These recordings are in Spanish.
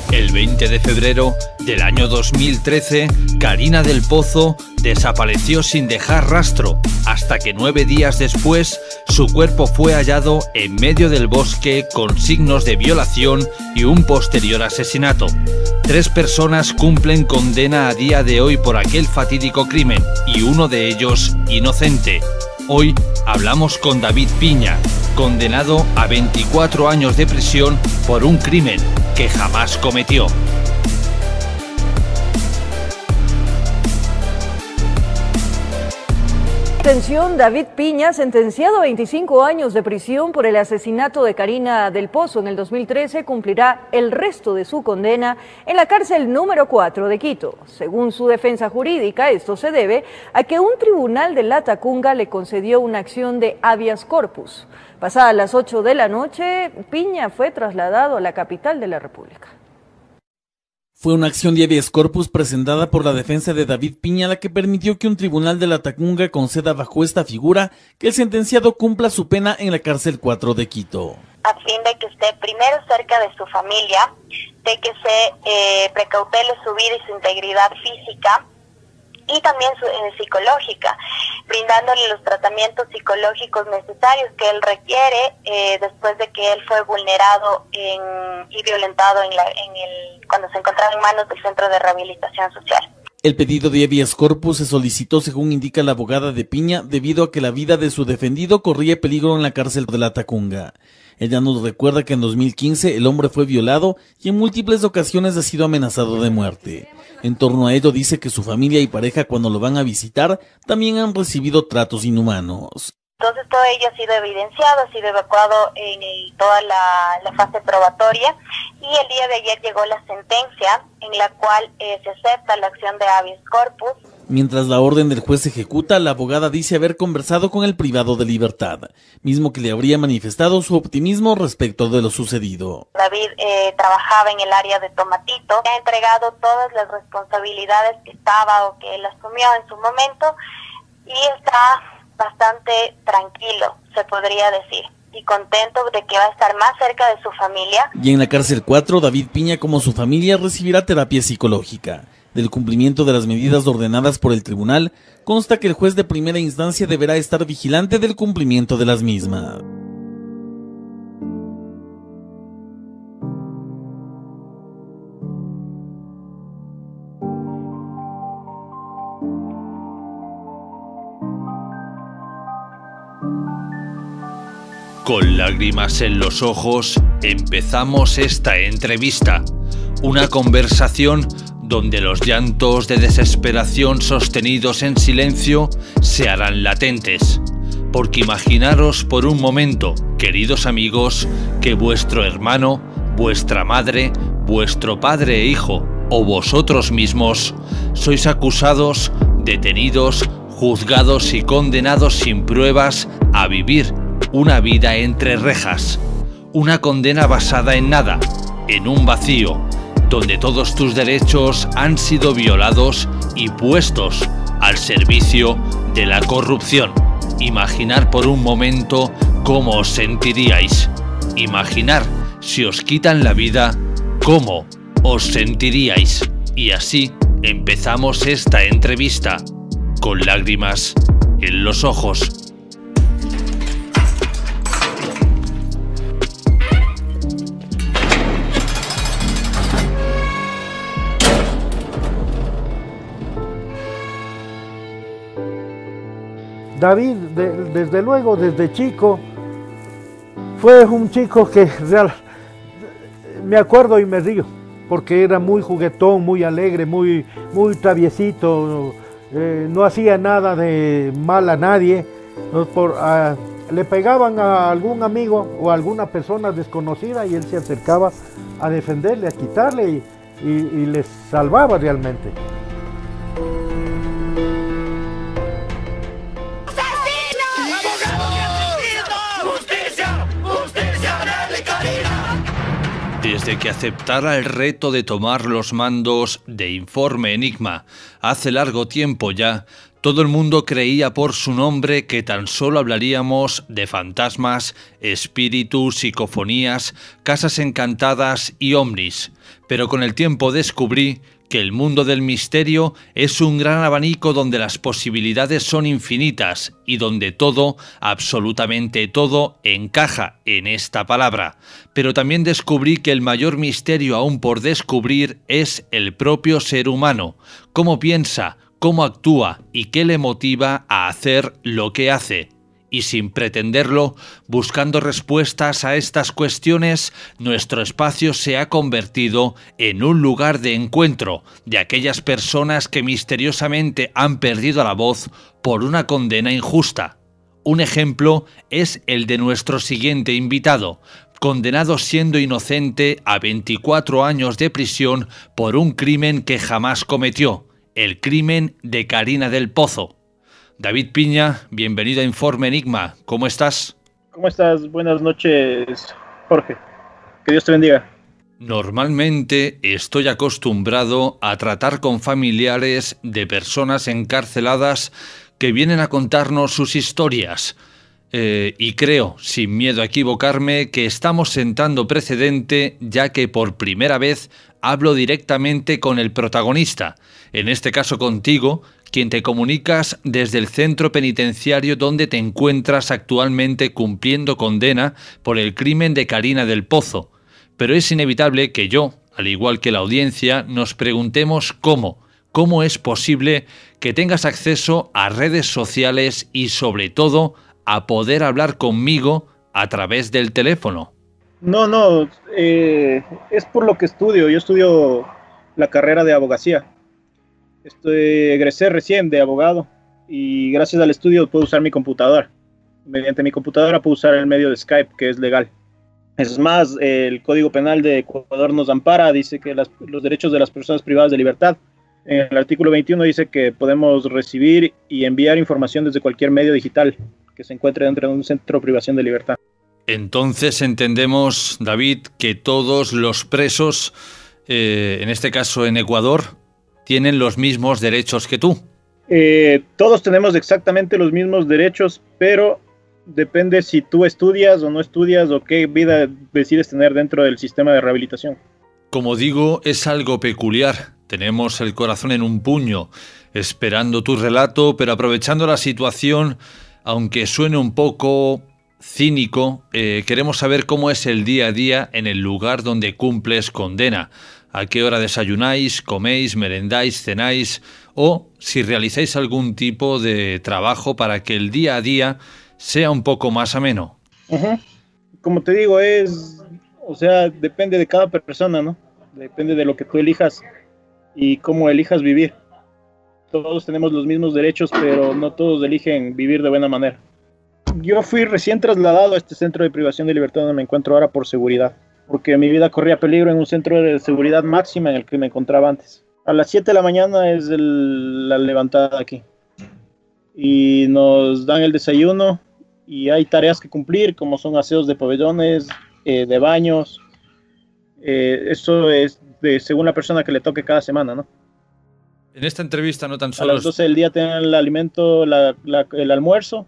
El 20 de febrero del año 2013, Karina del Pozo desapareció sin dejar rastro, hasta que 9 días después su cuerpo fue hallado en medio del bosque con signos de violación y un posterior asesinato. 3 personas cumplen condena a día de hoy por aquel fatídico crimen y uno de ellos inocente. Hoy hablamos con David Piña, condenado a 24 años de prisión por un crimen que jamás cometió. Atención, David Piña, sentenciado a 25 años de prisión por el asesinato de Karina del Pozo en el 2013, cumplirá el resto de su condena en la cárcel número 4 de Quito. Según su defensa jurídica, esto se debe a que un tribunal de Latacunga le concedió una acción de habeas corpus. Pasadas las 8 de la noche, Piña fue trasladado a la capital de la República. Fue una acción de habeas corpus presentada por la defensa de David Piña la que permitió que un tribunal de Latacunga conceda bajo esta figura que el sentenciado cumpla su pena en la cárcel 4 de Quito. A fin de que esté primero cerca de su familia, de que se precautele su vida y su integridad física y también psicológica, brindándole los tratamientos psicológicos necesarios que él requiere después de que él fue vulnerado y violentado cuando se encontraba en manos del Centro de Rehabilitación Social. El pedido de habeas corpus se solicitó, según indica la abogada de Piña, debido a que la vida de su defendido corría peligro en la cárcel de Latacunga. Ella nos recuerda que en 2015 el hombre fue violado y en múltiples ocasiones ha sido amenazado de muerte. En torno a ello dice que su familia y pareja, cuando lo van a visitar, también han recibido tratos inhumanos. Entonces todo ello ha sido evidenciado, ha sido evacuado en toda la fase probatoria y el día de ayer llegó la sentencia en la cual se acepta la acción de habeas corpus. Mientras la orden del juez se ejecuta, la abogada dice haber conversado con el privado de libertad, mismo que le habría manifestado su optimismo respecto de lo sucedido. David trabajaba en el área de Tomatito, ha entregado todas las responsabilidades que estaba o que él asumió en su momento y está bastante tranquilo, se podría decir, y contento de que va a estar más cerca de su familia. Y en la cárcel 4, David Piña, como su familia, recibirá terapia psicológica. Del cumplimiento de las medidas ordenadas por el tribunal, consta que el juez de primera instancia deberá estar vigilante del cumplimiento de las mismas. Con lágrimas en los ojos, empezamos esta entrevista. Una conversación donde los llantos de desesperación sostenidos en silencio se harán latentes. Porque imaginaros por un momento, queridos amigos, que vuestro hermano, vuestra madre, vuestro padre e hijo, o vosotros mismos, sois acusados, detenidos, juzgados y condenados sin pruebas a vivir una vida entre rejas. Una condena basada en nada, en un vacío, donde todos tus derechos han sido violados y puestos al servicio de la corrupción. Imaginar por un momento cómo os sentiríais. Imaginar si os quitan la vida, cómo os sentiríais. Y así empezamos esta entrevista, con lágrimas en los ojos. David, desde luego, desde chico, fue un chico que me acuerdo y me río, porque era muy juguetón, muy alegre, muy traviesito, no hacía nada de mal a nadie. Le pegaban a algún amigo o a alguna persona desconocida y él se acercaba a defenderle, a quitarle y les salvaba realmente. Desde que aceptara el reto de tomar los mandos de Informe Enigma hace largo tiempo ya, Todo el mundo creía por su nombre que tan solo hablaríamos de fantasmas, espíritus, psicofonías, casas encantadas y ovnis, pero con el tiempo descubrí que el mundo del misterio es un gran abanico donde las posibilidades son infinitas y donde todo, absolutamente todo, encaja en esta palabra. Pero también descubrí que el mayor misterio aún por descubrir es el propio ser humano, cómo piensa, cómo actúa y qué le motiva a hacer lo que hace. Y sin pretenderlo, buscando respuestas a estas cuestiones, nuestro espacio se ha convertido en un lugar de encuentro de aquellas personas que misteriosamente han perdido la voz por una condena injusta. Un ejemplo es el de nuestro siguiente invitado, condenado siendo inocente a 24 años de prisión por un crimen que jamás cometió. El crimen de Karina del Pozo. David Piña, bienvenido a Informe Enigma. ¿Cómo estás? ¿Cómo estás? Buenas noches, Jorge. Que Dios te bendiga. Normalmente estoy acostumbrado a tratar con familiares de personas encarceladas que vienen a contarnos sus historias. Y creo, sin miedo a equivocarme, que estamos sentando precedente, ya que por primera vez hablo directamente con el protagonista, en este caso contigo, quien te comunicas desde el centro penitenciario donde te encuentras actualmente cumpliendo condena por el crimen de Karina del Pozo. Pero es inevitable que yo, al igual que la audiencia, nos preguntemos cómo es posible que tengas acceso a redes sociales y sobre todo a poder hablar conmigo a través del teléfono. No, es por lo que estudio. Yo estudio la carrera de abogacía. Egresé recién de abogado y gracias al estudio puedo usar mi computadora. Mediante mi computadora puedo usar el medio de Skype, que es legal. Es más, el Código Penal de Ecuador nos ampara, dice que los derechos de las personas privadas de libertad. En el artículo 21 dice que podemos recibir y enviar información desde cualquier medio digital que se encuentre dentro de un centro de privación de libertad. Entonces entendemos, David, que todos los presos, en este caso en Ecuador, tienen los mismos derechos que tú. Todos tenemos exactamente los mismos derechos, pero depende si tú estudias o no estudias o qué vida decides tener dentro del sistema de rehabilitación. Como digo, es algo peculiar. Tenemos el corazón en un puño, esperando tu relato, pero aprovechando la situación, aunque suene un poco cínico, queremos saber cómo es el día a día en el lugar donde cumples condena. ¿A qué hora desayunáis, coméis, merendáis, cenáis? O si realizáis algún tipo de trabajo para que el día a día sea un poco más ameno. Como te digo, depende de cada persona, ¿no? Depende de lo que tú elijas y cómo elijas vivir. Todos tenemos los mismos derechos, pero no todos eligen vivir de buena manera. Yo fui recién trasladado a este centro de privación de libertad donde me encuentro ahora por seguridad, porque mi vida corría peligro en un centro de seguridad máxima en el que me encontraba antes. A las 7 de la mañana es la levantada aquí. Y nos dan el desayuno y hay tareas que cumplir, como son aseos de pabellones, de baños. Eso es según la persona que le toque cada semana, ¿no? En esta entrevista no tan solo... A las 12 del día tienen el alimento, el almuerzo,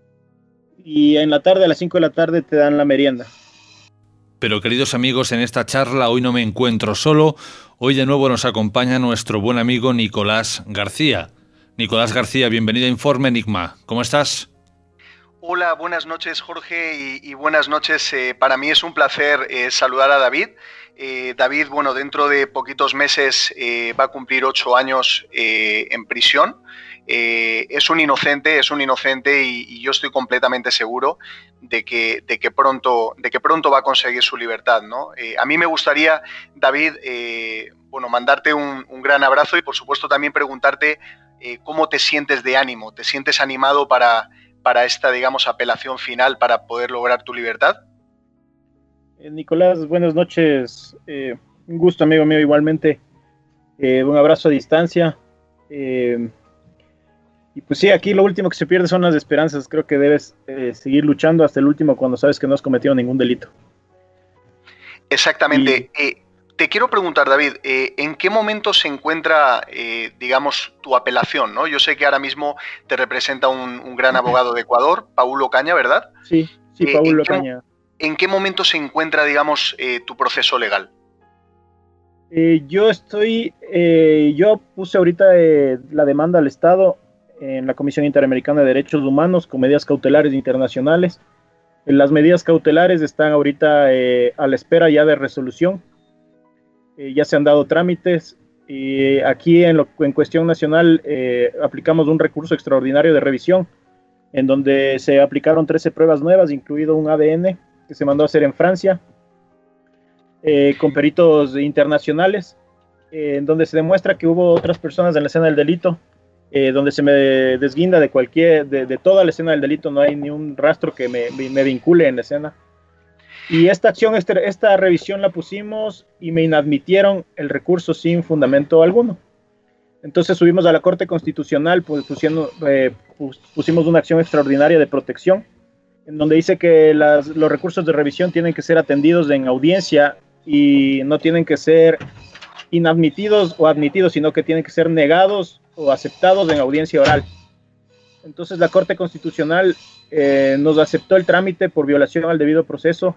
y en la tarde, a las 5 de la tarde, te dan la merienda. Pero queridos amigos, en esta charla hoy no me encuentro solo. Hoy de nuevo nos acompaña nuestro buen amigo Nicolás García. Nicolás García, bienvenido a Informe Enigma. ¿Cómo estás? Hola, buenas noches Jorge y buenas noches. Para mí es un placer saludar a David. David, bueno, dentro de poquitos meses va a cumplir 8 años en prisión. Es un inocente y yo estoy completamente seguro de que pronto va a conseguir su libertad, ¿no? A mí me gustaría, David, mandarte un gran abrazo y por supuesto también preguntarte cómo te sientes de ánimo. ¿Te sientes animado para esta, digamos, apelación final para poder lograr tu libertad? Nicolás, buenas noches. Un gusto, amigo mío, igualmente. Un abrazo a distancia. Y pues sí, aquí lo último que se pierde son las esperanzas. Creo que debes seguir luchando hasta el último cuando sabes que no has cometido ningún delito. Exactamente. Te quiero preguntar, David, ¿en qué momento se encuentra, digamos, tu apelación, ¿no? Yo sé que ahora mismo te representa un gran abogado de Ecuador, Paulo Caña, ¿verdad? Sí, Paulo Caña. ¿En qué momento se encuentra, digamos, tu proceso legal? Yo puse ahorita la demanda al Estado en la Comisión Interamericana de Derechos Humanos con medidas cautelares internacionales. Las medidas cautelares están ahorita a la espera ya de resolución. Ya se han dado trámites. Aquí en cuestión nacional aplicamos un recurso extraordinario de revisión en donde se aplicaron 13 pruebas nuevas, incluido un ADN que se mandó a hacer en Francia, con peritos internacionales, en donde se demuestra que hubo otras personas en la escena del delito, donde se me desguinda de toda la escena del delito, no hay ni un rastro que me vincule en la escena. Y esta revisión la pusimos y me inadmitieron el recurso sin fundamento alguno. Entonces subimos a la Corte Constitucional, pues pusimos una acción extraordinaria de protección, en donde dice que los recursos de revisión tienen que ser atendidos en audiencia y no tienen que ser inadmitidos o admitidos, sino que tienen que ser negados o aceptados en audiencia oral. Entonces la Corte Constitucional nos aceptó el trámite por violación al debido proceso,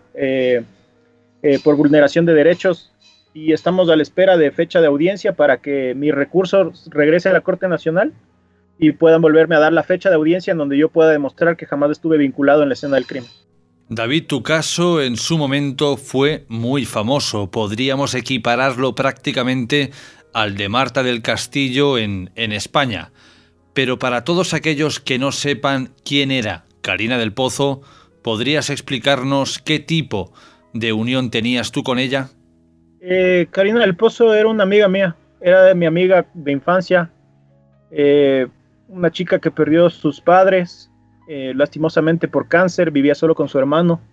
por vulneración de derechos, y estamos a la espera de fecha de audiencia para que mi recurso regrese a la Corte Nacional y puedan volverme a dar la fecha de audiencia en donde yo pueda demostrar que jamás estuve vinculado en la escena del crimen. David, tu caso en su momento fue muy famoso. Podríamos equipararlo prácticamente al de Marta del Castillo en España. Pero para todos aquellos que no sepan quién era Karina del Pozo, ¿podrías explicarnos qué tipo de unión tenías tú con ella? Karina del Pozo era una amiga mía, era mi amiga de infancia, una chica que perdió sus padres, lastimosamente por cáncer, vivía solo con su hermano,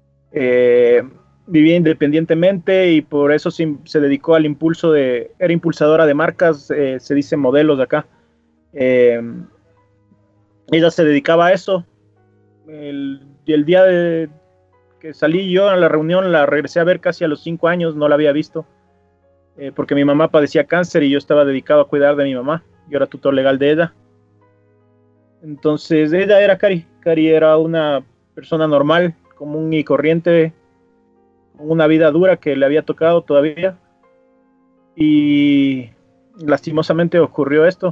vivía independientemente y por eso se dedicó al impulso era impulsadora de marcas, se dice modelos de acá. Ella se dedicaba a eso. El día que salí yo a la reunión, la regresé a ver casi a los 5 años, no la había visto, porque mi mamá padecía cáncer y yo estaba dedicado a cuidar de mi mamá, yo era tutor legal de ella. Entonces ella era Cari era una persona normal, común y corriente, con una vida dura que le había tocado todavía, y lastimosamente ocurrió esto.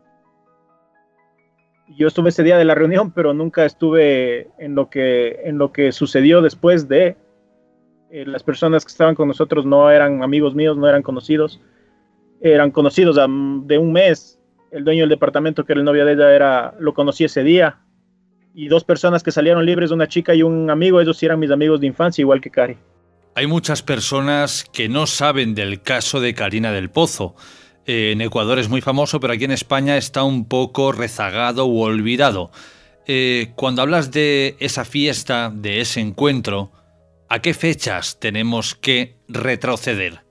Yo estuve ese día de la reunión, pero nunca estuve en lo que sucedió después de. Las personas que estaban con nosotros no eran amigos míos, no eran conocidos. Eran conocidos de un mes. El dueño del departamento, que era el novio de ella, lo conocí ese día. Y 2 personas que salieron libres, una chica y un amigo, ellos sí eran mis amigos de infancia, igual que Cari. Hay muchas personas que no saben del caso de Karina del Pozo. En Ecuador es muy famoso, pero aquí en España está un poco rezagado u olvidado. Cuando hablas de esa fiesta, de ese encuentro, ¿a qué fechas tenemos que retroceder?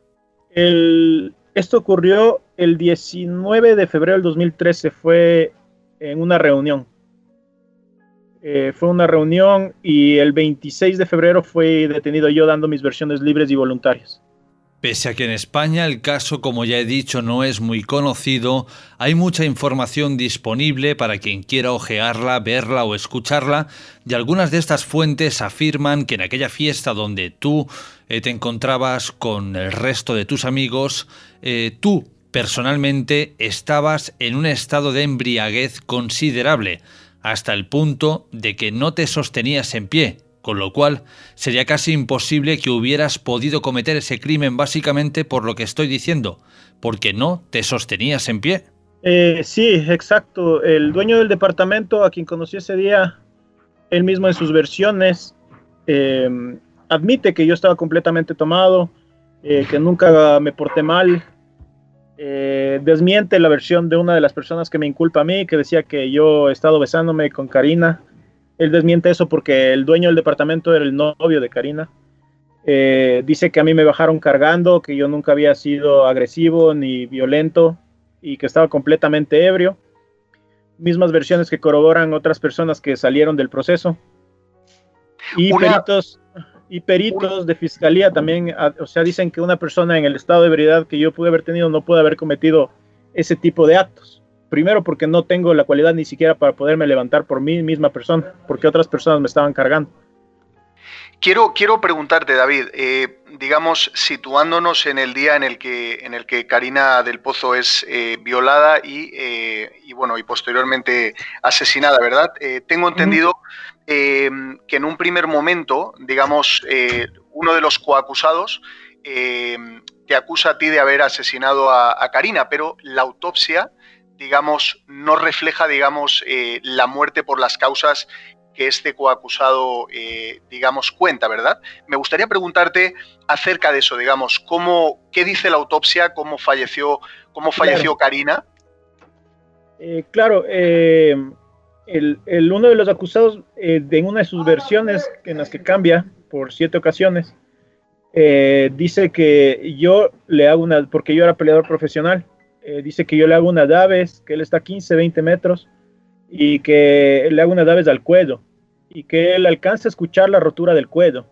Esto ocurrió el 19 de febrero del 2013, fue en una reunión. Fue una reunión y el 26 de febrero fui detenido yo dando mis versiones libres y voluntarias. Pese a que en España el caso, como ya he dicho, no es muy conocido, hay mucha información disponible para quien quiera ojearla, verla o escucharla, y algunas de estas fuentes afirman que en aquella fiesta donde tú te encontrabas con el resto de tus amigos, tú personalmente estabas en un estado de embriaguez considerable, hasta el punto de que no te sostenías en pie. Con lo cual, sería casi imposible que hubieras podido cometer ese crimen básicamente por lo que estoy diciendo, porque no te sostenías en pie. Sí, exacto. El dueño del departamento, a quien conocí ese día, él mismo en sus versiones, admite que yo estaba completamente tomado, que nunca me porté mal, desmiente la versión de una de las personas que me inculpa a mí, que decía que yo he estado besándome con Karina. Él desmiente eso porque el dueño del departamento era el novio de Karina. Dice que a mí me bajaron cargando, que yo nunca había sido agresivo ni violento y que estaba completamente ebrio. Mismas versiones que corroboran otras personas que salieron del proceso. Y peritos... y peritos de fiscalía también, o sea, dicen que una persona en el estado de ebriedad que yo pude haber tenido no puede haber cometido ese tipo de actos. Primero porque no tengo la cualidad ni siquiera para poderme levantar por mí misma persona, porque otras personas me estaban cargando. Quiero preguntarte, David, digamos, situándonos en el día en el que Karina del Pozo es violada y posteriormente asesinada, ¿verdad? Tengo entendido que en un primer momento, digamos, uno de los coacusados te acusa a ti de haber asesinado a Karina, pero la autopsia, digamos, no refleja, digamos, la muerte por las causas que este coacusado, digamos, cuenta, ¿verdad? Me gustaría preguntarte acerca de eso, digamos, ¿qué dice la autopsia? ¿Cómo falleció Claro. Karina? Claro, uno de los acusados, en una de sus versiones, en las que cambia por 7 ocasiones, dice que yo le hago porque yo era peleador profesional, dice que yo le hago unas llaves, que él está a 15, 20 metros, y que le hago unas llaves al cuello, y que él alcanza a escuchar la rotura del cuello.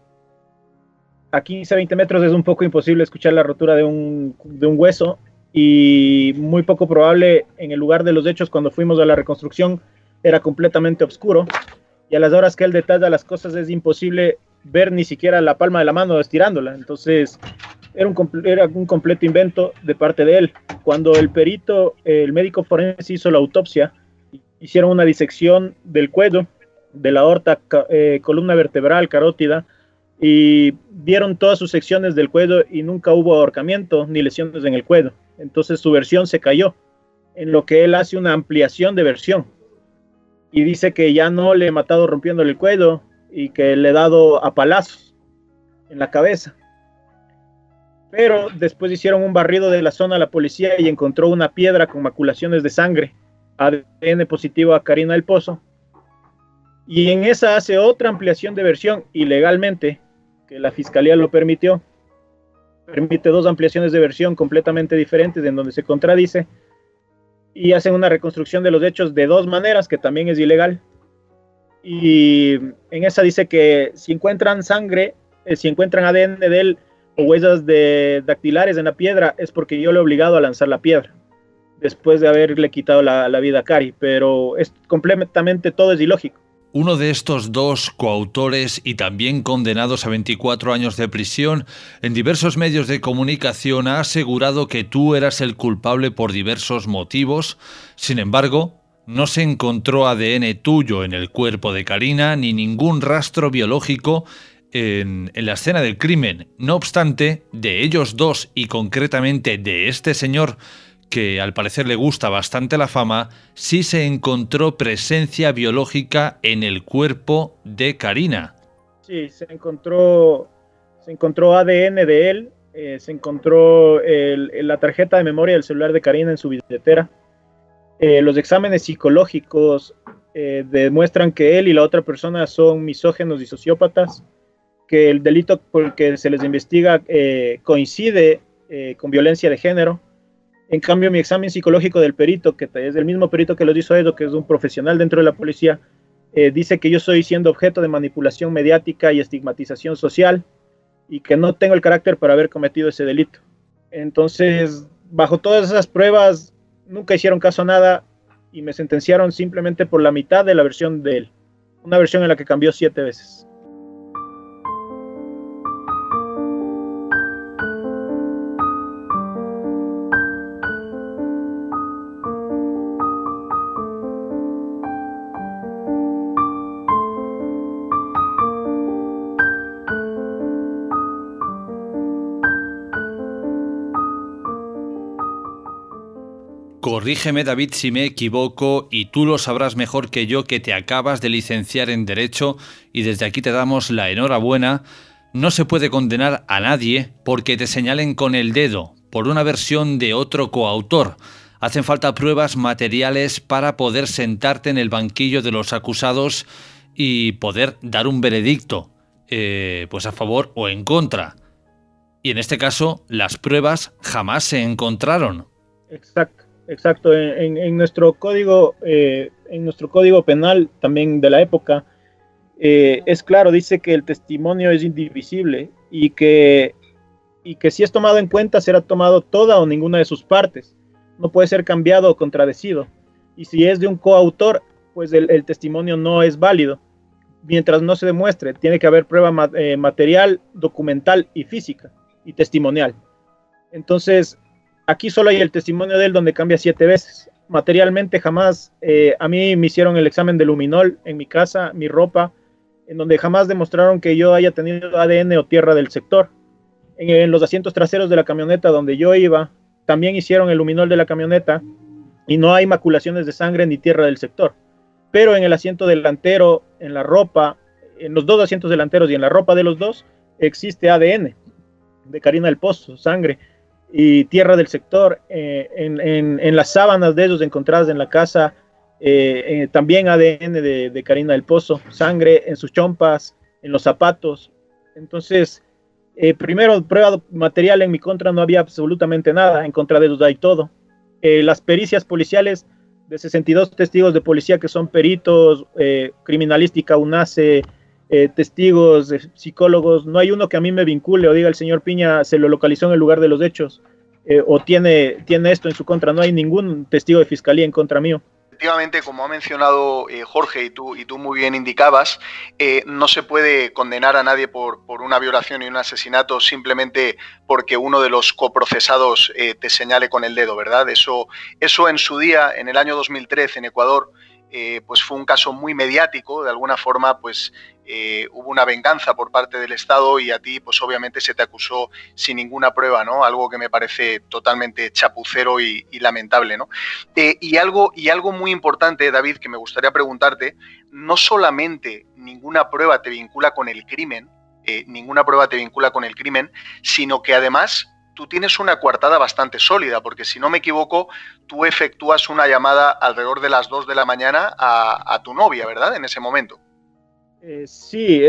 A 15, 20 metros es un poco imposible escuchar la rotura de un hueso, y muy poco probable en el lugar de los hechos. Cuando fuimos a la reconstrucción era completamente oscuro, y a las horas que él detalla las cosas es imposible ver ni siquiera la palma de la mano estirándola. Entonces era un completo invento de parte de él. Cuando el médico forense hizo la autopsia, hicieron una disección del cuello, de la aorta, columna vertebral, carótida, y vieron todas sus secciones del cuello y nunca hubo ahorcamiento ni lesiones en el cuello. Entonces su versión se cayó, en lo que él hace una ampliación de versión y dice que ya no le he matado rompiéndole el cuello y que le he dado a palazos en la cabeza. Pero después hicieron un barrido de la zona a la policía y encontró una piedra con maculaciones de sangre, ADN positivo a Karina del Pozo, y en esa hace otra ampliación de versión ilegalmente, que la fiscalía lo permitió. Permite 2 ampliaciones de versión completamente diferentes en donde se contradice, y hacen una reconstrucción de los hechos de 2 maneras, que también es ilegal. Y en esa dice que si encuentran sangre, si encuentran ADN de él o huellas dactilares en la piedra, es porque yo le he obligado a lanzar la piedra después de haberle quitado la vida a Cari, pero es completamente, todo es ilógico. Uno de estos 2 coautores y también condenados a 24 años de prisión, en diversos medios de comunicación ha asegurado que tú eras el culpable por diversos motivos. Sin embargo, no se encontró ADN tuyo en el cuerpo de Karina ni ningún rastro biológico en la escena del crimen. No obstante, de ellos 2 y concretamente de este señor, que al parecer le gusta bastante la fama, sí se encontró presencia biológica en el cuerpo de Karina. Sí, se encontró ADN de él, se encontró la tarjeta de memoria del celular de Karina en su billetera. Los exámenes psicológicos demuestran que él y la otra persona son misóginos y sociópatas, que el delito por el que se les investiga coincide con violencia de género. En cambio, mi examen psicológico del perito, que es el mismo perito que los hizo Edo, que es un profesional dentro de la policía, dice que yo estoy siendo objeto de manipulación mediática y estigmatización social y que no tengo el carácter para haber cometido ese delito. Entonces, bajo todas esas pruebas, nunca hicieron caso a nada y me sentenciaron simplemente por la mitad de la versión de él. Una versión en la que cambió 7 veces. Corrígeme, David, si me equivoco, y tú lo sabrás mejor que yo, que te acabas de licenciar en Derecho y desde aquí te damos la enhorabuena. No se puede condenar a nadie porque te señalen con el dedo por una versión de otro coautor. Hacen falta pruebas materiales para poder sentarte en el banquillo de los acusados y poder dar un veredicto, pues a favor o en contra. Y en este caso, las pruebas jamás se encontraron. Exacto. En nuestro código penal también de la época, es claro, dice que el testimonio es indivisible y que si es tomado en cuenta será tomado toda o ninguna de sus partes, no puede ser cambiado o contradecido, y si es de un coautor, pues el testimonio no es válido, mientras no se demuestre. Tiene que haber prueba material, documental y física, y testimonial. Entonces, aquí solo hay el testimonio de él donde cambia 7 veces. Materialmente jamás, a mí me hicieron el examen de luminol en mi casa, mi ropa, en donde jamás demostraron que yo haya tenido ADN o tierra del sector. En los asientos traseros de la camioneta donde yo iba, también hicieron el luminol de la camioneta y no hay maculaciones de sangre ni tierra del sector. Pero en el asiento delantero, en la ropa, en los 2 asientos delanteros y en la ropa de los 2, existe ADN de Karina del Pozo, sangre y tierra del sector. En las sábanas de ellos encontradas en la casa, también ADN de Karina del Pozo, sangre en sus chompas, en los zapatos. Entonces, primero, prueba material en mi contra no había absolutamente nada, en contra de ellos hay todo. Las pericias policiales de 62 testigos de policía que son peritos, criminalística, UNACE, testigos, psicólogos, no hay uno que a mí me vincule o diga el señor Piña se lo localizó en el lugar de los hechos, o tiene esto en su contra. No hay ningún testigo de fiscalía en contra mío. Efectivamente, como ha mencionado Jorge y tú muy bien indicabas, no se puede condenar a nadie por una violación y un asesinato simplemente porque uno de los coprocesados te señale con el dedo, ¿verdad? Eso en su día, en el año 2013 en Ecuador, pues fue un caso muy mediático. De alguna forma, pues hubo una venganza por parte del Estado y a ti, pues obviamente se te acusó sin ninguna prueba, ¿no? Algo que me parece totalmente chapucero y lamentable, ¿no? Y algo muy importante, David, que me gustaría preguntarte, no solamente ninguna prueba te vincula con el crimen, sino que además tú tienes una coartada bastante sólida, porque si no me equivoco, tú efectúas una llamada alrededor de las 2 de la mañana a tu novia, ¿verdad? En ese momento. Sí,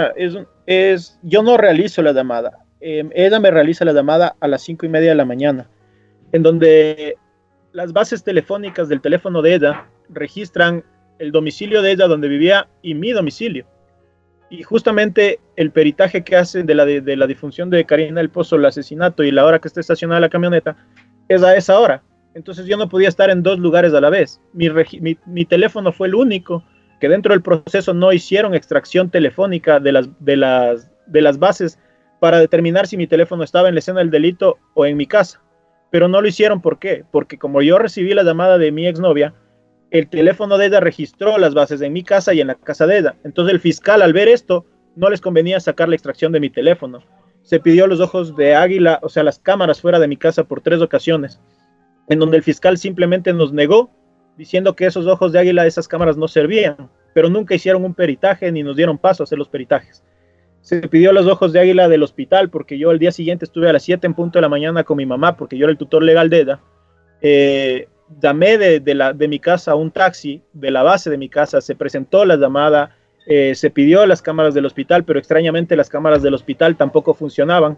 yo no realizo la llamada. Ella me realiza la llamada a las 5:30 de la mañana, en donde las bases telefónicas del teléfono de ella registran el domicilio de ella donde vivía y mi domicilio. Y justamente el peritaje que hacen de la difunción de Karina del Pozo, el asesinato y la hora que está estacionada la camioneta, es a esa hora. Entonces yo no podía estar en 2 lugares a la vez. Mi teléfono fue el único que dentro del proceso no hicieron extracción telefónica de las bases para determinar si mi teléfono estaba en la escena del delito o en mi casa. Pero no lo hicieron, ¿por qué? Porque como yo recibí la llamada de mi exnovia, el teléfono de ella registró las bases en mi casa y en la casa de ella. Entonces el fiscal, al ver esto, no les convenía sacar la extracción de mi teléfono. Se pidió los ojos de águila, o sea, las cámaras fuera de mi casa por 3 ocasiones, en donde el fiscal simplemente nos negó, diciendo que esos ojos de águila, esas cámaras no servían, pero nunca hicieron un peritaje ni nos dieron paso a hacer los peritajes. Se pidió los ojos de águila del hospital, porque yo al día siguiente estuve a las 7 en punto de la mañana con mi mamá, porque yo era el tutor legal de ella. Llamé de mi casa a un taxi, de la base de mi casa, se presentó la llamada, se pidió las cámaras del hospital, pero extrañamente las cámaras del hospital tampoco funcionaban.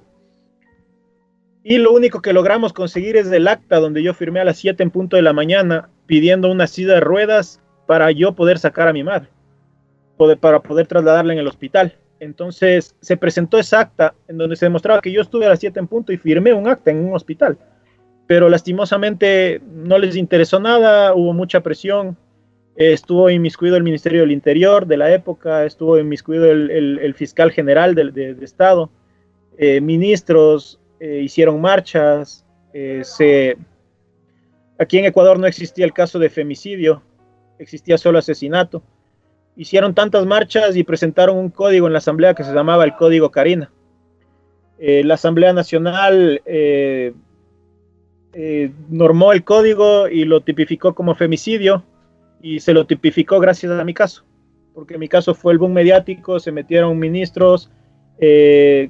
Y lo único que logramos conseguir es el acta donde yo firmé a las 7 en punto de la mañana pidiendo una silla de ruedas para yo poder sacar a mi madre, para poder trasladarla en el hospital. Entonces se presentó esa acta en donde se demostraba que yo estuve a las 7 en punto y firmé un acta en un hospital. Pero lastimosamente no les interesó nada, hubo mucha presión, estuvo inmiscuido el Ministerio del Interior de la época, estuvo inmiscuido el fiscal general de Estado, ministros hicieron marchas, aquí en Ecuador no existía el caso de femicidio, existía solo asesinato. Hicieron tantas marchas y presentaron un código en la asamblea que se llamaba el Código Karina. La Asamblea Nacional normó el código y lo tipificó como femicidio, y se lo tipificó gracias a mi caso, porque mi caso fue el boom mediático, se metieron ministros y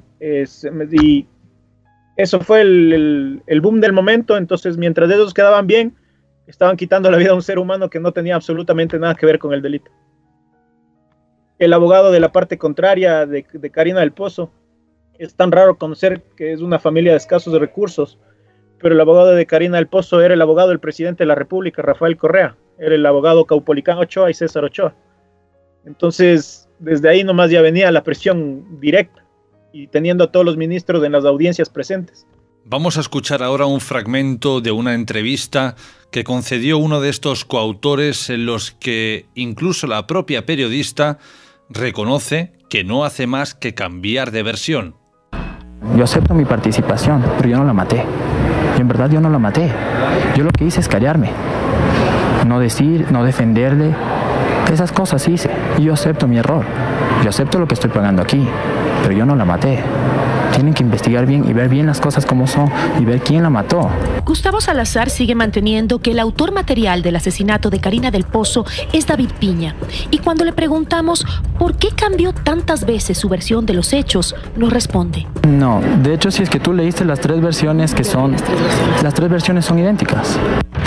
eso fue el boom del momento. Entonces mientras ellos quedaban bien, estaban quitando la vida a un ser humano que no tenía absolutamente nada que ver con el delito. El abogado de la parte contraria de Karina del Pozo, es tan raro conocer que es una familia de escasos recursos, pero el abogado de Karina del Pozo era el abogado del presidente de la República, Rafael Correa, era el abogado Caupolicán Ochoa y César Ochoa. Entonces, desde ahí nomás ya venía la presión directa y teniendo a todos los ministros en las audiencias presentes. Vamos a escuchar ahora un fragmento de una entrevista que concedió uno de estos coautores en los que incluso la propia periodista reconoce que no hace más que cambiar de versión. Yo acepto mi participación, pero yo no la maté. Yo en verdad yo no la maté. Yo lo que hice es callarme. No decir, no defenderle. Esas cosas hice. Y yo acepto mi error. Yo acepto lo que estoy pagando aquí, pero yo no la maté. Tienen que investigar bien y ver bien las cosas como son y ver quién la mató. Gustavo Salazar sigue manteniendo que el autor material del asesinato de Karina del Pozo es David Piña. Y cuando le preguntamos por qué cambió tantas veces su versión de los hechos, nos responde: No, de hecho, si es que tú leíste las tres versiones que son... Las tres versiones son idénticas.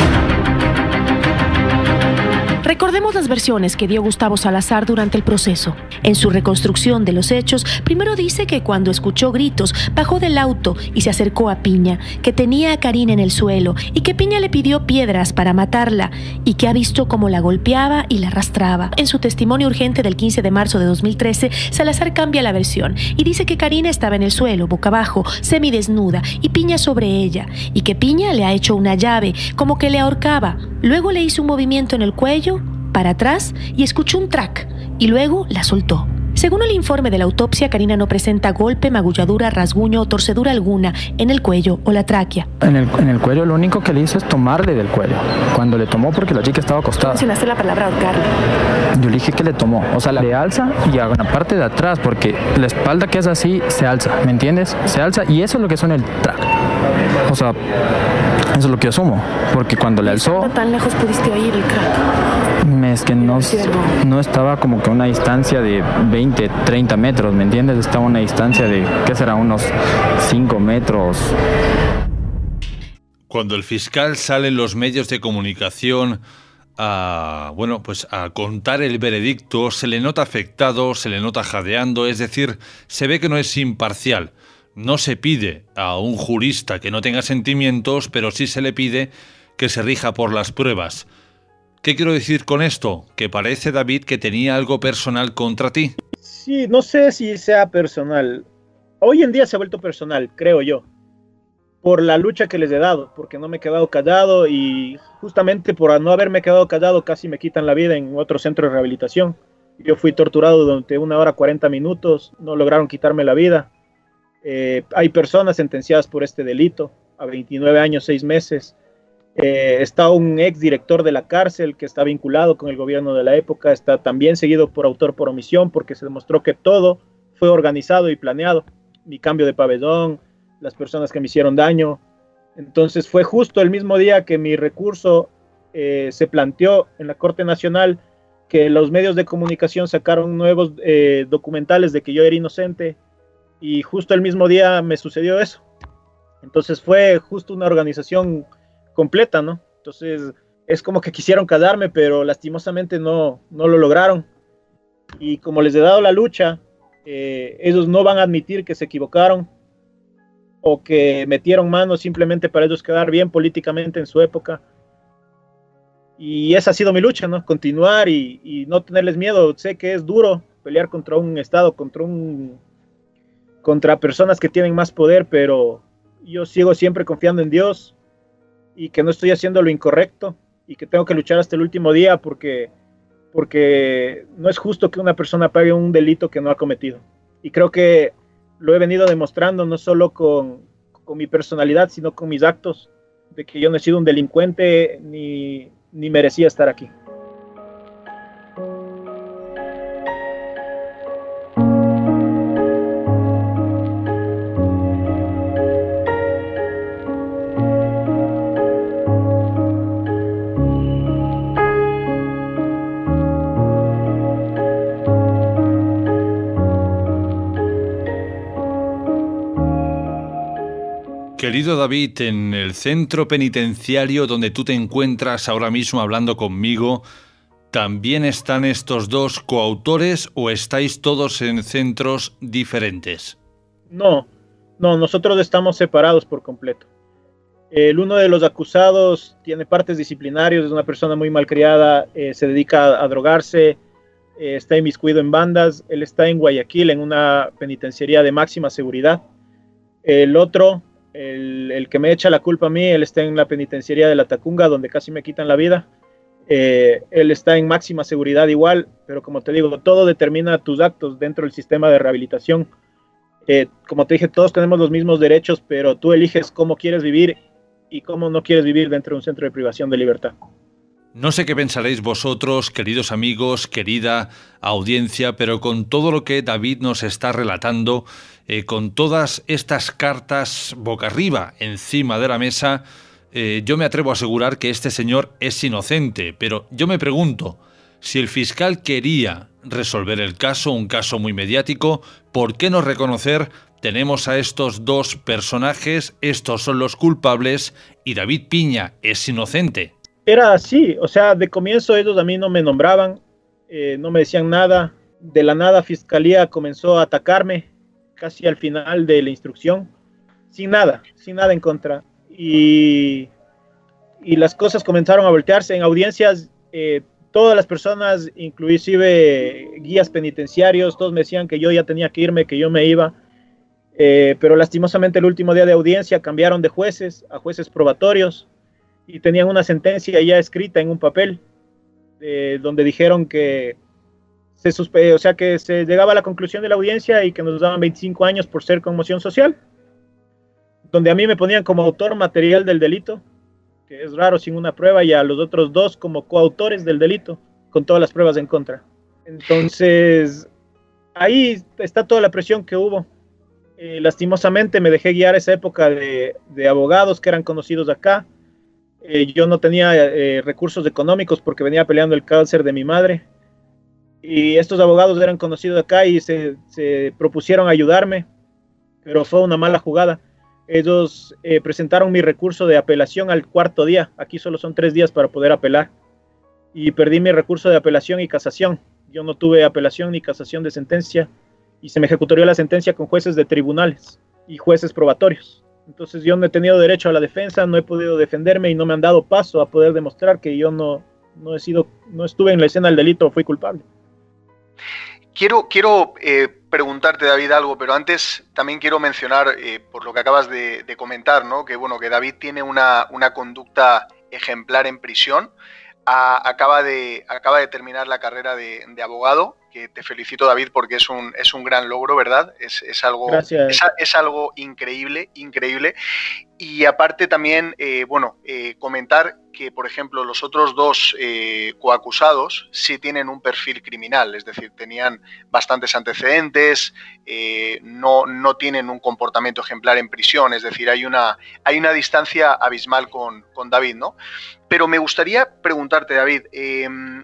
Recordemos las versiones que dio Gustavo Salazar durante el proceso. En su reconstrucción de los hechos, primero dice que cuando escuchó gritos, bajó del auto y se acercó a Piña, que tenía a Karina en el suelo y que Piña le pidió piedras para matarla y que ha visto cómo la golpeaba y la arrastraba. En su testimonio urgente del 15 de marzo de 2013, Salazar cambia la versión y dice que Karina estaba en el suelo, boca abajo, semidesnuda y Piña sobre ella, y que Piña le ha hecho una llave, como que le ahorcaba. Luego le hizo un movimiento en el cuello, para atrás, y escuchó un track, y luego la soltó. Según el informe de la autopsia, Karina no presenta golpe, magulladura, rasguño o torcedura alguna en el cuello o la tráquea. En el cuello lo único que le hizo es tomarle del cuello. Cuando le tomó, porque la chica estaba acostada. Mencionaste la palabra ahorcarle. Yo le dije que le tomó, o sea, le alza y a la parte de atrás, porque la espalda que es así, se alza, ¿me entiendes? Se alza y eso es lo que suena el track. O sea, eso es lo que yo asumo, porque cuando le alzó... ¿Cuánto tan lejos pudiste oír el crack? Es que no estaba como que a una distancia de 20, 30 metros, ¿me entiendes? Estaba a una distancia de, ¿qué será? Unos 5 metros. Cuando el fiscal sale en los medios de comunicación a contar el veredicto, se le nota afectado, se le nota jadeando, es decir, se ve que no es imparcial. No se pide a un jurista que no tenga sentimientos, pero sí se le pide que se rija por las pruebas. ¿Qué quiero decir con esto? Que parece, David, que tenía algo personal contra ti. Sí, no sé si sea personal. Hoy en día se ha vuelto personal, creo yo, por la lucha que les he dado, porque no me he quedado callado y justamente por no haberme quedado callado casi me quitan la vida en otro centro de rehabilitación. Yo fui torturado durante 1 hora 40 minutos, no lograron quitarme la vida. Hay personas sentenciadas por este delito a 29 años, 6 meses. Está un ex director de la cárcel que está vinculado con el gobierno de la época, está también seguido por autor por omisión porque se demostró que todo fue organizado y planeado, mi cambio de pabellón, las personas que me hicieron daño. Entonces fue justo el mismo día que mi recurso se planteó en la Corte Nacional, que los medios de comunicación sacaron nuevos documentales de que yo era inocente y justo el mismo día me sucedió eso. Entonces fue justo una organización completa, ¿no? Entonces es como que quisieron callarme, pero lastimosamente no lo lograron. Y como les he dado la lucha, ellos no van a admitir que se equivocaron o que metieron manos simplemente para ellos quedar bien políticamente en su época. Y esa ha sido mi lucha, ¿no? Continuar y no tenerles miedo. Sé que es duro pelear contra un Estado, contra personas que tienen más poder, pero yo sigo siempre confiando en Dios y que no estoy haciendo lo incorrecto y que tengo que luchar hasta el último día porque no es justo que una persona pague un delito que no ha cometido. Y creo que lo he venido demostrando no solo con mi personalidad, sino con mis actos, de que yo no he sido un delincuente ni merecía estar aquí. Querido David, en el centro penitenciario donde tú te encuentras ahora mismo hablando conmigo, ¿también están estos dos coautores o estáis todos en centros diferentes? No, nosotros estamos separados por completo. Uno de los acusados tiene partes disciplinarias, es una persona muy malcriada, se dedica a drogarse, está inmiscuido en bandas, él está en Guayaquil, en una penitenciaría de máxima seguridad. El otro, el que me echa la culpa a mí, él está en la penitenciaría de La Tacunga, donde casi me quitan la vida. Él está en máxima seguridad igual, pero como te digo, todo determina tus actos dentro del sistema de rehabilitación. Como te dije, todos tenemos los mismos derechos, pero tú eliges cómo quieres vivir y cómo no quieres vivir dentro de un centro de privación de libertad. No sé qué pensaréis vosotros, queridos amigos, querida audiencia, pero con todo lo que David nos está relatando, con todas estas cartas boca arriba encima de la mesa, yo me atrevo a asegurar que este señor es inocente, pero yo me pregunto, si el fiscal quería resolver el caso, un caso muy mediático, ¿por qué no reconocer tenemos a estos dos personajes, estos son los culpables y David Piña es inocente? Era así, o sea, de comienzo ellos a mí no me nombraban, no me decían nada, de la nada Fiscalía comenzó a atacarme casi al final de la instrucción, sin nada en contra, y las cosas comenzaron a voltearse en audiencias. Todas las personas, inclusive guías penitenciarios, todos me decían que yo ya tenía que irme, que yo me iba, pero lastimosamente el último día de audiencia cambiaron de jueces a jueces probatorios y tenían una sentencia ya escrita en un papel donde dijeron que que se llegaba a la conclusión de la audiencia y que nos daban 25 años por ser conmoción social, donde a mí me ponían como autor material del delito, que es raro, sin una prueba, y a los otros dos como coautores del delito, con todas las pruebas en contra. Entonces, ahí está toda la presión que hubo. Lastimosamente me dejé guiar esa época de abogados que eran conocidos acá. Yo no tenía recursos económicos porque venía peleando el cáncer de mi madre. Y estos abogados eran conocidos acá y se propusieron ayudarme, pero fue una mala jugada. Ellos presentaron mi recurso de apelación al cuarto día. Aquí solo son 3 días para poder apelar. Y perdí mi recurso de apelación y casación. Yo no tuve apelación ni casación de sentencia. Y se me ejecutaría la sentencia con jueces de tribunales y jueces probatorios. Entonces yo no he tenido derecho a la defensa, no he podido defenderme y no me han dado paso a poder demostrar que yo no estuve en la escena del delito o fui culpable. Quiero preguntarte, David, algo, pero antes también quiero mencionar, por lo que acabas de comentar, ¿no? Que David tiene una conducta ejemplar en prisión. Acaba de terminar la carrera de abogado, que te felicito, David, porque es un gran logro, ¿verdad? Es algo increíble. Y aparte también, comentar que, por ejemplo, los otros dos coacusados sí tienen un perfil criminal, es decir, tenían bastantes antecedentes, no tienen un comportamiento ejemplar en prisión, es decir, hay una distancia abismal con David, ¿no? Pero me gustaría preguntarte, David, en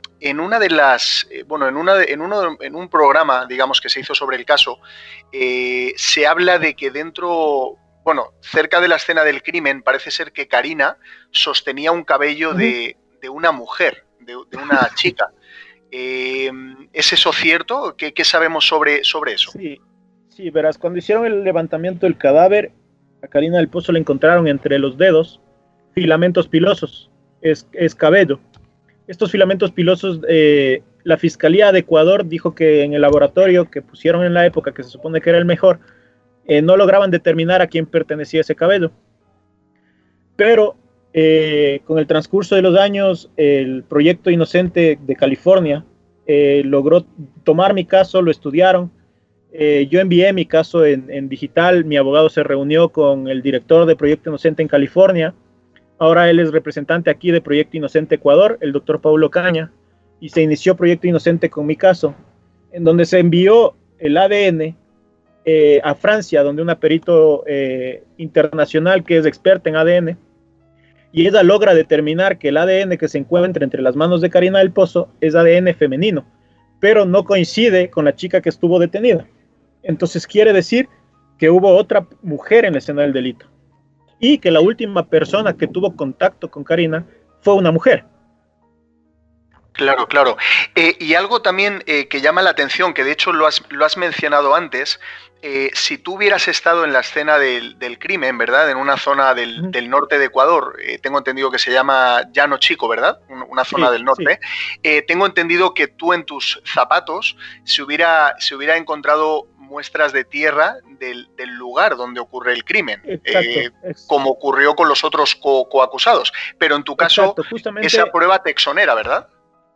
un programa, digamos, que se hizo sobre el caso, se habla de que cerca de la escena del crimen, parece ser que Karina sostenía un cabello de una mujer, de una chica. ¿Es eso cierto? ¿Qué sabemos sobre eso? Sí, verás, cuando hicieron el levantamiento del cadáver, a Karina del Pozo le encontraron entre los dedos filamentos pilosos, es cabello. Estos filamentos pilosos, la Fiscalía de Ecuador dijo que en el laboratorio que pusieron en la época, que se supone que era el mejor, no lograban determinar a quién pertenecía ese cabello. Pero con el transcurso de los años, el Proyecto Inocente de California logró tomar mi caso, lo estudiaron. Yo envié mi caso en digital, mi abogado se reunió con el director de Proyecto Inocente en California. Ahora él es representante aquí de Proyecto Inocente Ecuador, el doctor Paulo Caña, y se inició Proyecto Inocente con mi caso, en donde se envió el ADN a Francia, donde una perito internacional que es experta en ADN, y ella logra determinar que el ADN que se encuentra entre las manos de Karina del Pozo es ADN femenino, pero no coincide con la chica que estuvo detenida. Entonces quiere decir que hubo otra mujer en la escena del delito y que la última persona que tuvo contacto con Karina fue una mujer. Claro, claro. Y algo también que llama la atención, que de hecho lo has mencionado antes, si tú hubieras estado en la escena del crimen, ¿verdad? En una zona del norte de Ecuador, tengo entendido que se llama Llano Chico, ¿verdad? Una zona del norte. Sí. Tengo entendido que tú en tus zapatos se hubiera encontrado muestras de tierra del lugar donde ocurre el crimen, como ocurrió con los otros coacusados. Pero en tu caso, esa prueba te exonera, ¿verdad?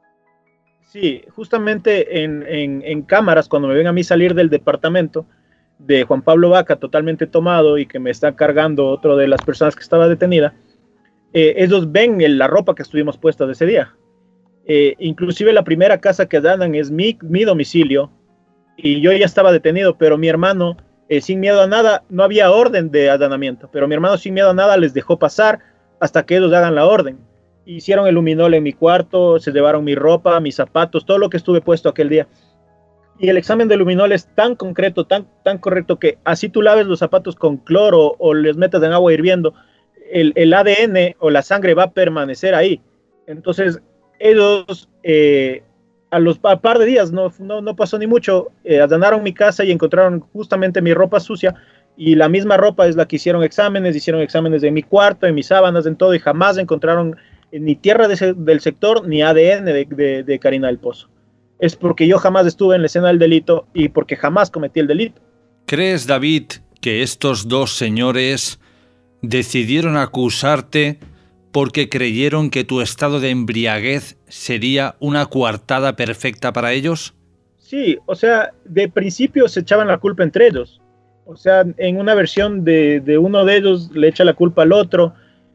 Sí, justamente en cámaras, cuando me ven a mí salir del departamento de Juan Pablo Vaca totalmente tomado y que me está cargando otro de las personas que estaba detenida, ellos ven la ropa que estuvimos puestas ese día. Inclusive la primera casa que allanan es mi domicilio y yo ya estaba detenido, pero mi hermano, sin miedo a nada, no había orden de allanamiento, pero mi hermano sin miedo a nada les dejó pasar hasta que ellos hagan la orden. Hicieron el luminol en mi cuarto, se llevaron mi ropa, mis zapatos, todo lo que estuve puesto aquel día. Y el examen de luminol es tan concreto, tan correcto, que así tú laves los zapatos con cloro o les metas en agua hirviendo, el ADN o la sangre va a permanecer ahí. Entonces, ellos, a par de días, no pasó ni mucho, allanaron mi casa y encontraron justamente mi ropa sucia, y la misma ropa es la que hicieron exámenes en mi cuarto, en mis sábanas, en todo, y jamás encontraron ni tierra del sector, ni ADN de Karina del Pozo. Es porque yo jamás estuve en la escena del delito y porque jamás cometí el delito. ¿Crees, David, que estos dos señores decidieron acusarte porque creyeron que tu estado de embriaguez sería una coartada perfecta para ellos? Sí, o sea, de principio se echaban la culpa entre ellos. O sea, en una versión de uno de ellos le echa la culpa al otro.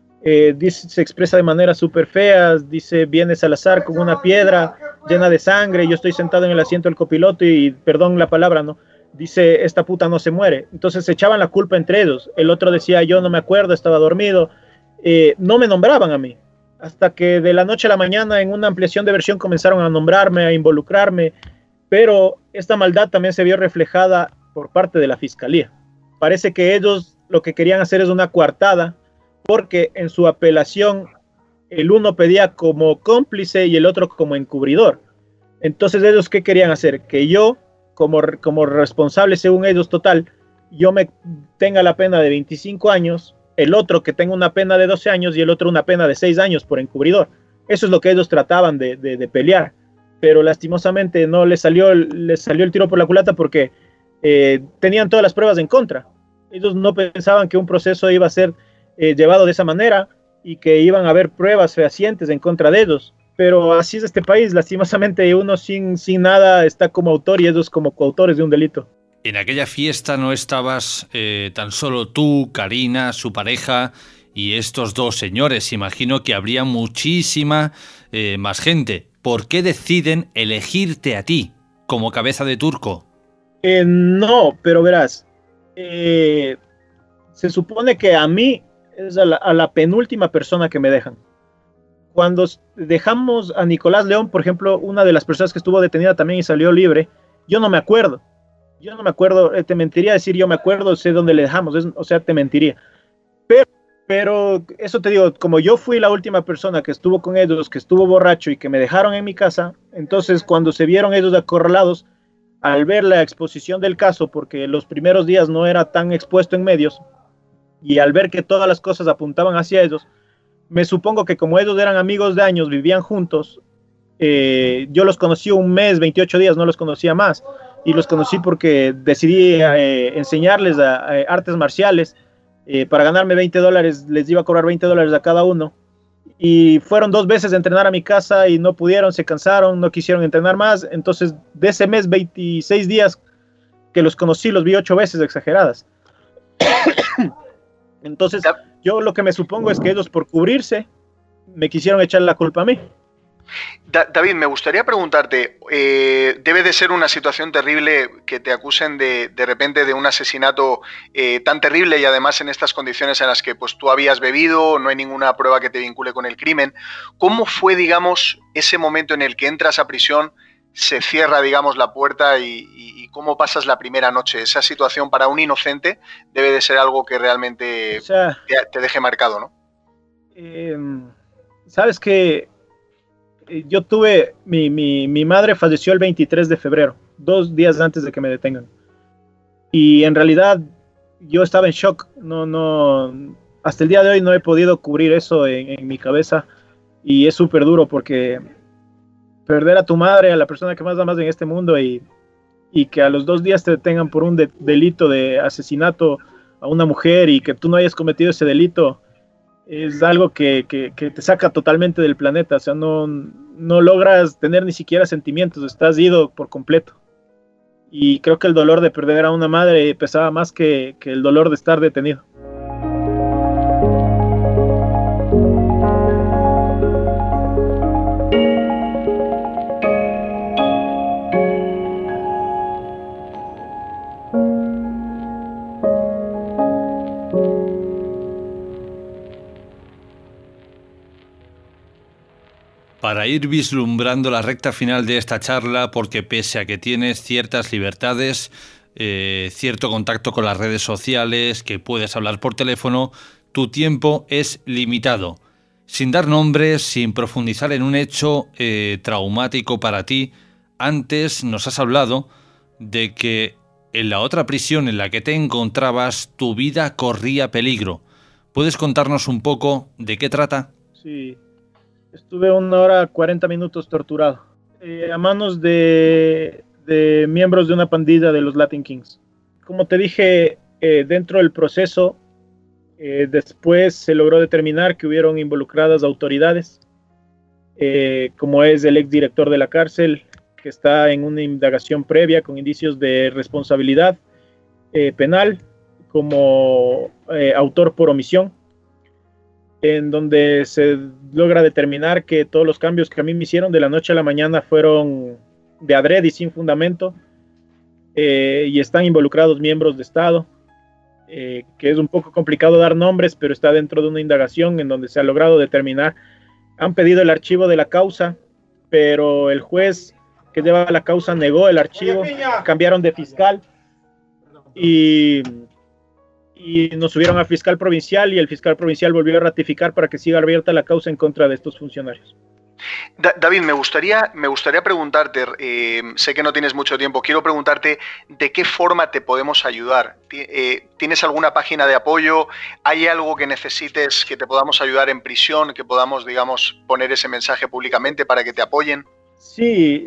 Se expresa de manera súper fea, dice, viene Salazar con una piedra llena de sangre, yo estoy sentado en el asiento del copiloto y, perdón la palabra, ¿no? Dice, esta puta no se muere. Entonces se echaban la culpa entre ellos. El otro decía, yo no me acuerdo, estaba dormido. No me nombraban a mí. Hasta que de la noche a la mañana, en una ampliación de versión, comenzaron a nombrarme, a involucrarme. Pero esta maldad también se vio reflejada por parte de la fiscalía. Parece que ellos lo que querían hacer es una coartada, porque en su apelación el uno pedía como cómplice y el otro como encubridor. Entonces, ellos, ¿qué querían hacer? Que yo, como responsable según ellos total, yo me tenga la pena de 25 años, el otro que tenga una pena de 12 años y el otro una pena de 6 años por encubridor. Eso es lo que ellos trataban de pelear, pero lastimosamente no les salió el tiro por la culata porque tenían todas las pruebas en contra. Ellos no pensaban que un proceso iba a ser llevado de esa manera y que iban a haber pruebas fehacientes en contra de ellos, pero así es este país, lastimosamente uno sin nada está como autor y ellos como coautores de un delito. En aquella fiesta no estabas tan solo tú, Karina, su pareja y estos dos señores, imagino que habría muchísima más gente. ¿Por qué deciden elegirte a ti como cabeza de turco? No, pero verás, se supone que a mí es a la penúltima persona que me dejan. Cuando dejamos a Nicolás León, por ejemplo, una de las personas que estuvo detenida también y salió libre, yo no me acuerdo, te mentiría decir yo me acuerdo, sé dónde le dejamos, o sea, te mentiría. Pero eso te digo, como yo fui la última persona que estuvo con ellos, que estuvo borracho y que me dejaron en mi casa, entonces cuando se vieron ellos acorralados, al ver la exposición del caso, porque los primeros días no era tan expuesto en medios, y al ver que todas las cosas apuntaban hacia ellos, me supongo que como ellos eran amigos de años, vivían juntos, yo los conocí un mes, 28 días, no los conocía más, y los conocí porque decidí enseñarles artes marciales. Para ganarme $20, les iba a cobrar $20 a cada uno, y fueron 2 veces a entrenar a mi casa y no pudieron, se cansaron, no quisieron entrenar más. Entonces de ese mes, 26 días que los conocí, los vi 8 veces exageradas. Entonces yo lo que me supongo es que ellos, por cubrirse, me quisieron echar la culpa a mí. David, me gustaría preguntarte, debe de ser una situación terrible que te acusen de repente de un asesinato tan terrible, y además en estas condiciones en las que pues, tú habías bebido, no hay ninguna prueba que te vincule con el crimen. ¿Cómo fue, digamos, ese momento en el que entras a prisión, se cierra, digamos, la puerta y cómo pasas la primera noche? Esa situación para un inocente debe de ser algo que realmente te deje marcado, ¿no? Sabes que yo tuve, mi madre falleció el 23 de febrero, 2 días antes de que me detengan. Y en realidad yo estaba en shock, hasta el día de hoy no he podido cubrir eso en mi cabeza, y es súper duro porque perder a tu madre, a la persona que más amas en este mundo, y que a los 2 días te detengan por un delito de asesinato a una mujer y que tú no hayas cometido ese delito, es algo que te saca totalmente del planeta. O sea, no logras tener ni siquiera sentimientos, estás ido por completo. Y creo que el dolor de perder a una madre pesaba más que el dolor de estar detenido. Para ir vislumbrando la recta final de esta charla, porque pese a que tienes ciertas libertades, cierto contacto con las redes sociales, que puedes hablar por teléfono, tu tiempo es limitado. Sin dar nombres, sin profundizar en un hecho traumático para ti, antes nos has hablado de que en la otra prisión en la que te encontrabas, tu vida corría peligro. ¿Puedes contarnos un poco de qué trata? Sí. Estuve 1 hora 40 minutos torturado a manos de miembros de una pandilla de los Latin Kings. Como te dije, dentro del proceso, después se logró determinar que hubieron involucradas autoridades, como es el exdirector de la cárcel, que está en una indagación previa con indicios de responsabilidad penal, como autor por omisión, en donde se logra determinar que todos los cambios que a mí me hicieron de la noche a la mañana fueron de adrede y sin fundamento, y están involucrados miembros de Estado, que es un poco complicado dar nombres, pero está dentro de una indagación en donde se ha logrado determinar. Han pedido el archivo de la causa, pero el juez que lleva la causa negó el archivo, cambiaron de fiscal y nos subieron al fiscal provincial, y el fiscal provincial volvió a ratificar para que siga abierta la causa en contra de estos funcionarios. David, me gustaría preguntarte, sé que no tienes mucho tiempo, quiero preguntarte de qué forma te podemos ayudar. ¿Tienes alguna página de apoyo? ¿Hay algo que necesites que te podamos ayudar en prisión, que podamos, digamos, poner ese mensaje públicamente para que te apoyen? Sí,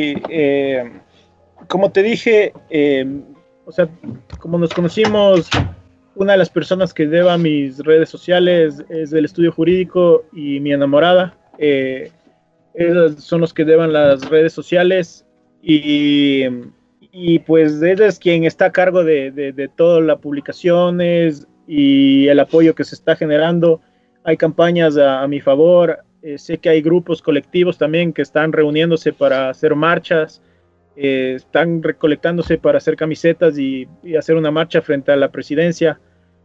como te dije, o sea, como nos conocimos, una de las personas que lleva mis redes sociales es del estudio jurídico y mi enamorada. Ellos son los que llevan las redes sociales y pues ella es quien está a cargo de todas las publicaciones y el apoyo que se está generando. Hay campañas a mi favor. Sé que hay grupos colectivos también que están reuniéndose para hacer marchas, están recolectándose para hacer camisetas y hacer una marcha frente a la presidencia,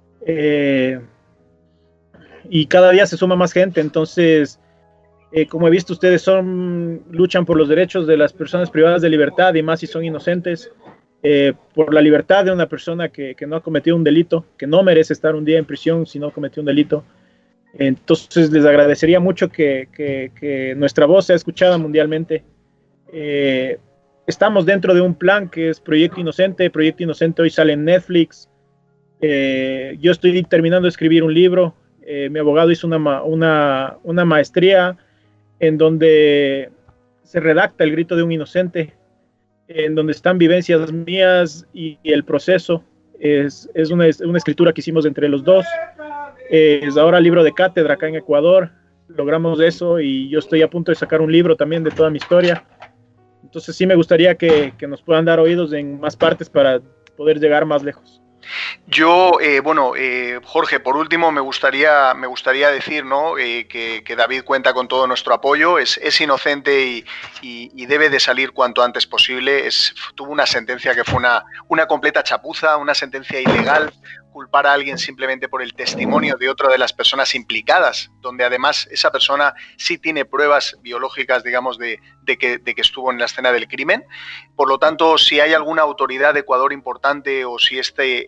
y cada día se suma más gente. Entonces, como he visto, ustedes luchan por los derechos de las personas privadas de libertad, y más si son inocentes, por la libertad de una persona que no ha cometido un delito, que no merece estar un día en prisión si no cometió un delito. Entonces les agradecería mucho que nuestra voz sea escuchada mundialmente. Estamos dentro de un plan que es Proyecto Inocente. Proyecto Inocente hoy sale en Netflix. Yo estoy terminando de escribir un libro. Mi abogado hizo una maestría en donde se redacta el grito de un inocente, en donde están vivencias mías y el proceso. Es una escritura que hicimos entre los dos. Es ahora libro de cátedra acá en Ecuador. Logramos eso y yo estoy a punto de sacar un libro también de toda mi historia. Entonces sí me gustaría que nos puedan dar oídos en más partes para poder llegar más lejos. Yo, Jorge, por último me gustaría decir, ¿no? Que David cuenta con todo nuestro apoyo, es inocente y debe de salir cuanto antes posible. Tuvo una sentencia que fue una completa chapuza, una sentencia ilegal. Culpar a alguien simplemente por el testimonio de otra de las personas implicadas, donde además esa persona sí tiene pruebas biológicas, digamos, de que estuvo en la escena del crimen. Por lo tanto, si hay alguna autoridad de Ecuador importante o si esta entrevista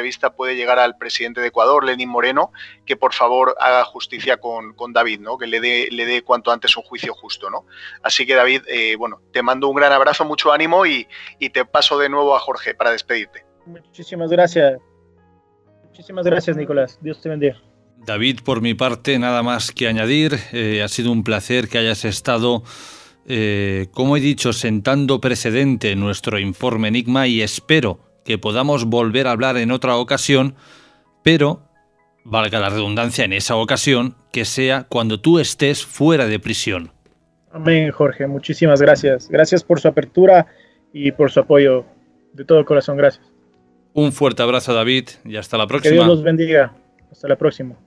entrevista puede llegar al presidente de Ecuador, Lenín Moreno, que por favor haga justicia con David, ¿no? Que le dé cuanto antes un juicio justo, ¿no? Así que David, bueno, te mando un gran abrazo, mucho ánimo y te paso de nuevo a Jorge para despedirte. Muchísimas gracias. Muchísimas gracias, Nicolás. Dios te bendiga. David, por mi parte, nada más que añadir. Ha sido un placer que hayas estado, como he dicho, sentando precedente en nuestro informe Enigma, y espero que podamos volver a hablar en otra ocasión, pero, valga la redundancia, en esa ocasión, que sea cuando tú estés fuera de prisión. Amén, Jorge. Muchísimas gracias. Gracias por su apertura y por su apoyo. De todo corazón, gracias. Un fuerte abrazo, David, y hasta la próxima. Que Dios los bendiga. Hasta la próxima.